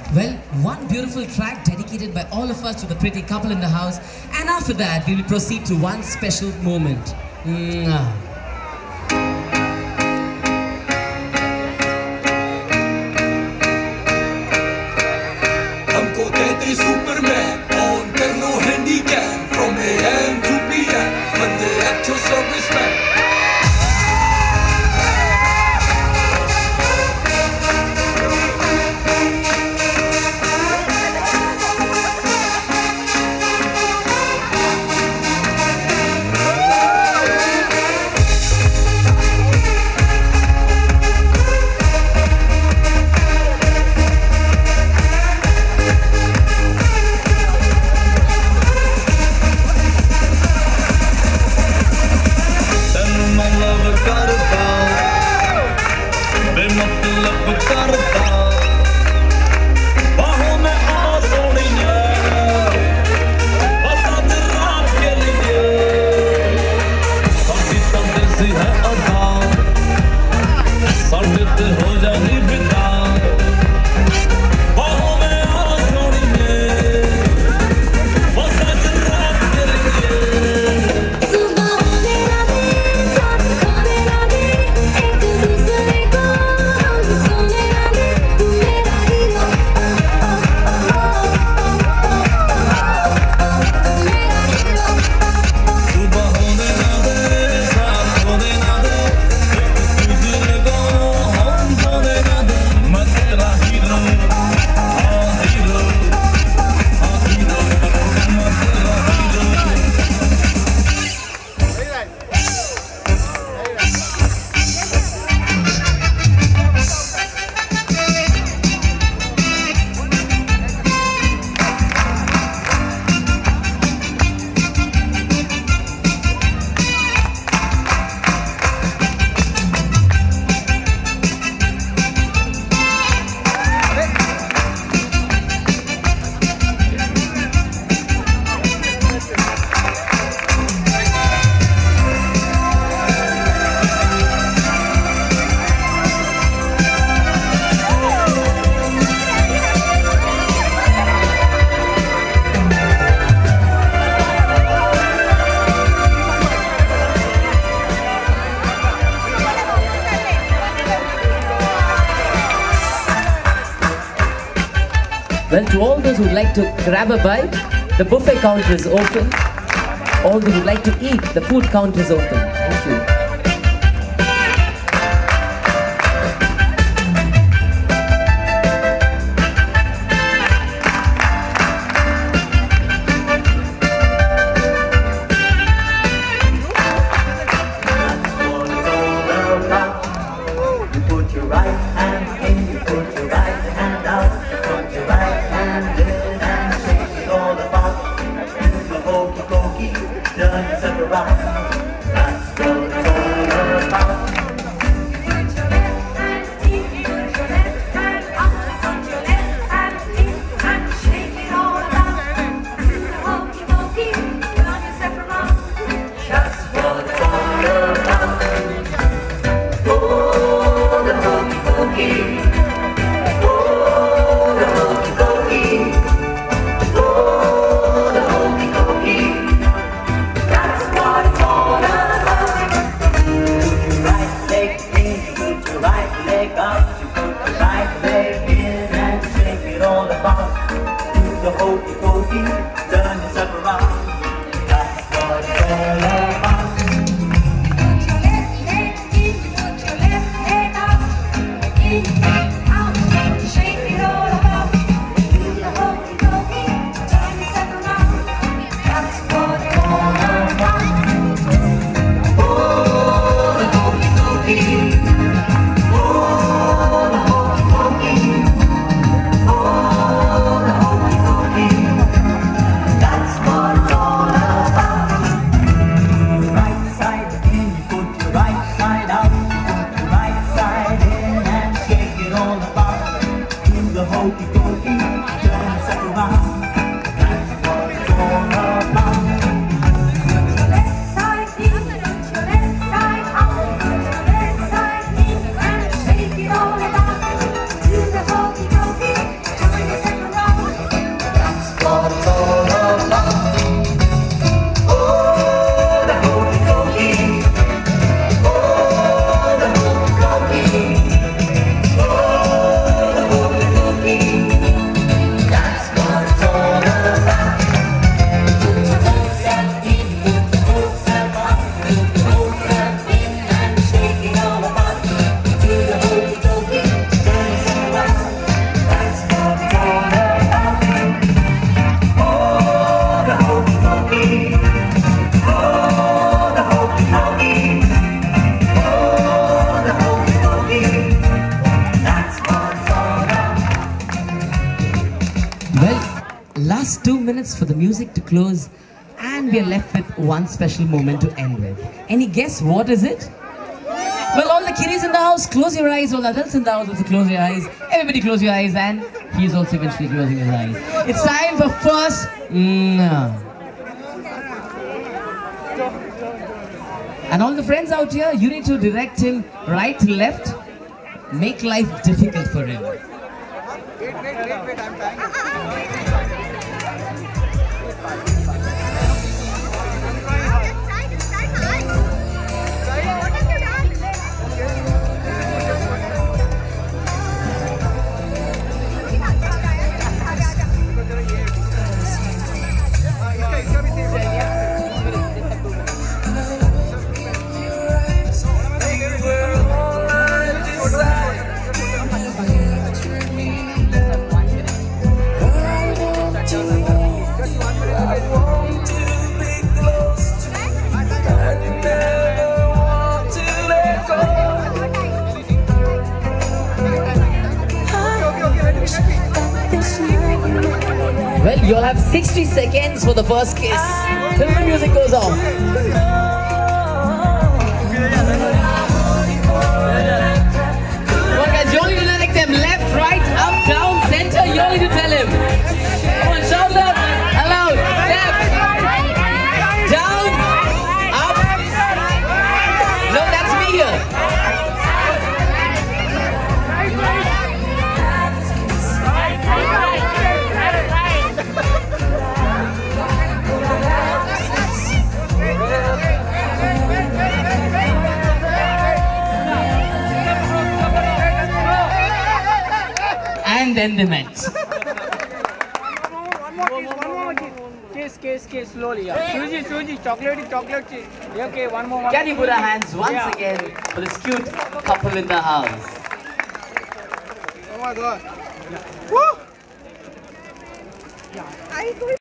Well, one beautiful track dedicated by all of us to the pretty couple in the house, and after that we will proceed to one special moment. Mwah. हमको कहते superman on कर लो handycam from AM to PM बंदे actual serviceman Well, to all those who would like to grab a bite, the buffet counter is open. All those who would like to eat, the food counter is open. Thank you. Last 2 minutes for the music to close, and we are left with one special moment to end with. Any guess what is it? Well, all the kiddies in the house, close your eyes. All the adults in the house also close your eyes. Everybody close your eyes, and he's also eventually closing his eyes. It's time for first. And all the friends out here, you need to direct him right to left. Make life difficult for him. Wait, I'm trying. Well, you'll have 60 seconds for the first kiss till the music goes off. Well, guys, you only need to direct them left, right, up, down, center. You only need to tell him. Come on, shout that aloud. Left, down, up. No, that's me here. And then they met. One more kiss, slowly. Suji, chocolate. Okay, one more. Can you put our hands once again for this cute couple in the house? Oh my God. Woo!